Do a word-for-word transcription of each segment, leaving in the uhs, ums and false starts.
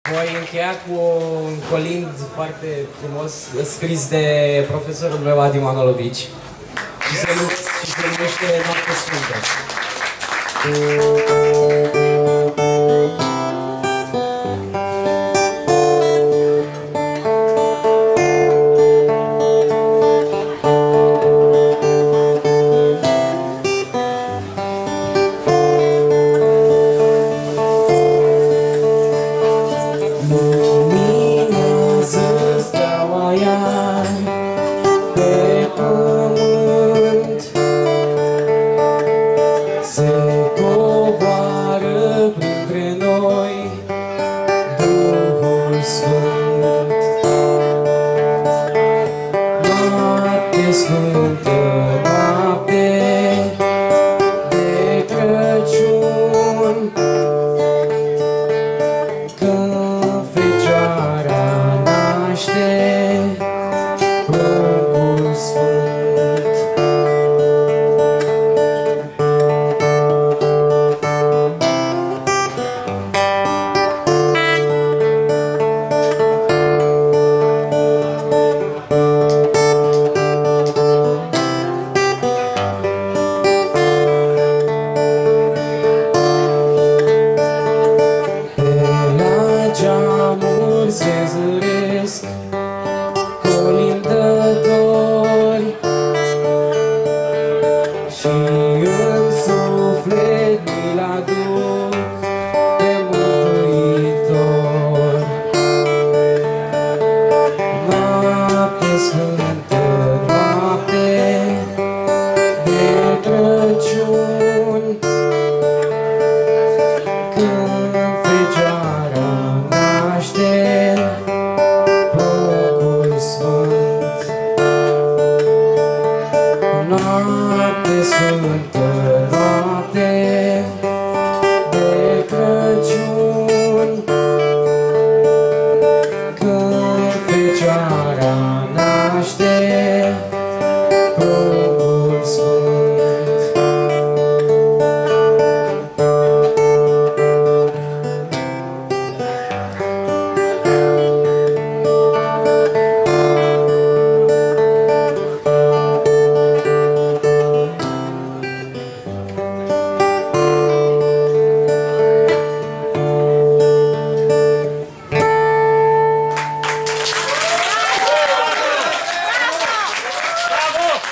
Voi încheia cu un colind foarte frumos scris de profesorul meu Adi Manolovici și se, și se numește Noapte Sfântă.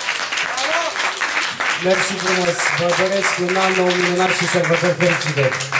Mersi frumos, vă doresc un an nou minunat și sărbători fericite!